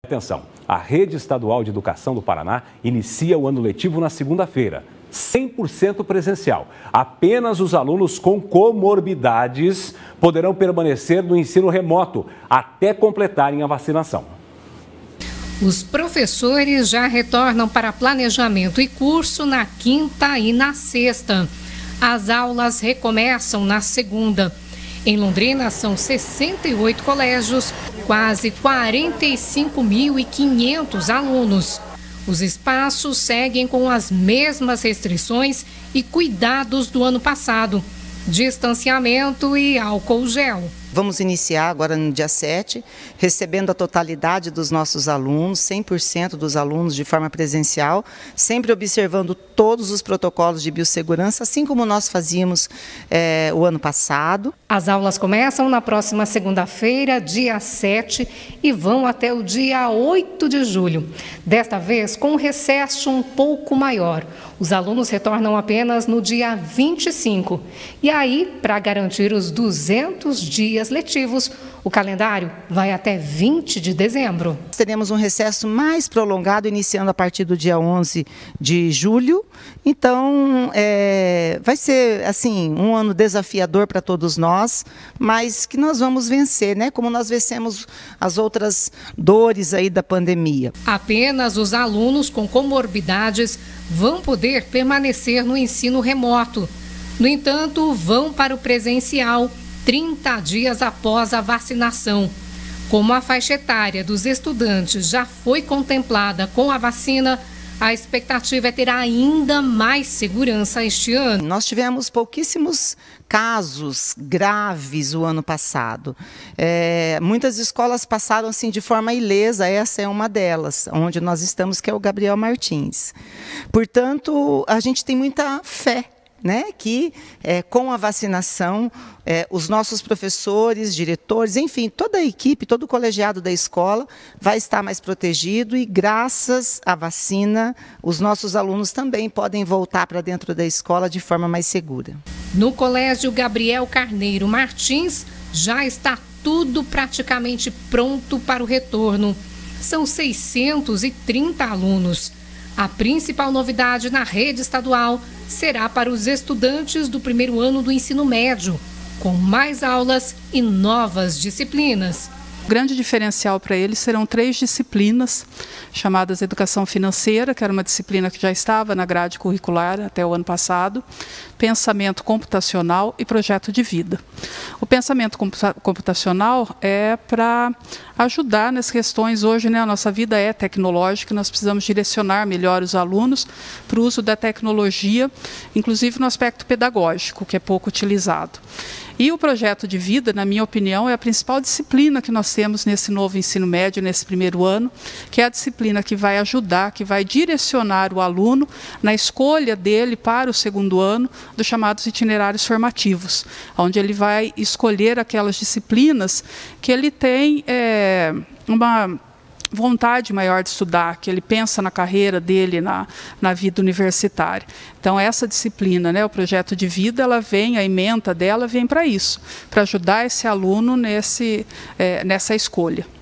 Atenção, a Rede Estadual de Educação do Paraná inicia o ano letivo na segunda-feira, 100% presencial. Apenas os alunos com comorbidades poderão permanecer no ensino remoto até completarem a vacinação. Os professores já retornam para planejamento e curso na quinta e na sexta. As aulas recomeçam na segunda. Em Londrina, são 68 colégios, quase 45.500 alunos. Os espaços seguem com as mesmas restrições e cuidados do ano passado: distanciamento e álcool gel. Vamos iniciar agora no dia 7, recebendo a totalidade dos nossos alunos, 100% dos alunos de forma presencial, sempre observando todos os protocolos de biossegurança, assim como nós fazíamos o ano passado. As aulas começam na próxima segunda-feira, dia 7, e vão até o dia 8 de julho. Desta vez, com um recesso um pouco maior. Os alunos retornam apenas no dia 25. E aí, para garantir os 200 dias letivos, o calendário vai até 20 de dezembro. Teremos um recesso mais prolongado, iniciando a partir do dia 11 de julho. Então, vai ser assim um ano desafiador para todos nós, mas que nós vamos vencer, né? Como nós vencemos as outras dores aí da pandemia. Apenas os alunos com comorbidades vão poder permanecer no ensino remoto. No entanto, vão para o presencial 30 dias após a vacinação. Como a faixa etária dos estudantes já foi contemplada com a vacina, a expectativa é ter ainda mais segurança este ano. Nós tivemos pouquíssimos casos graves o ano passado. Muitas escolas passaram assim de forma ilesa, essa é uma delas, onde nós estamos, que é o Gabriel Martins. Portanto, a gente tem muita fé, né, que com a vacinação, os nossos professores, diretores, enfim, toda a equipe, todo o colegiado da escola vai estar mais protegido e, graças à vacina, os nossos alunos também podem voltar para dentro da escola de forma mais segura. No Colégio Gabriel Carneiro Martins, já está tudo praticamente pronto para o retorno. São 630 alunos. A principal novidade na rede estadual será para os estudantes do primeiro ano do ensino médio, com mais aulas e novas disciplinas. O grande diferencial para eles serão 3 disciplinas, chamadas Educação Financeira, que era uma disciplina que já estava na grade curricular até o ano passado, Pensamento Computacional e Projeto de Vida. O pensamento computacional é para ajudar nas questões, hoje, né, a nossa vida é tecnológica, nós precisamos direcionar melhor os alunos para o uso da tecnologia, inclusive no aspecto pedagógico, que é pouco utilizado. E o projeto de vida, na minha opinião, é a principal disciplina que nós temos nesse novo ensino médio, nesse primeiro ano, que é a disciplina que vai ajudar, que vai direcionar o aluno na escolha dele para o segundo ano dos chamados itinerários formativos, onde ele vai escolher aquelas disciplinas que ele tem uma vontade maior de estudar, que ele pensa na carreira dele, na vida universitária. Então, essa disciplina, né, o projeto de vida, ela vem, a ementa dela vem para isso, para ajudar esse aluno nessa escolha.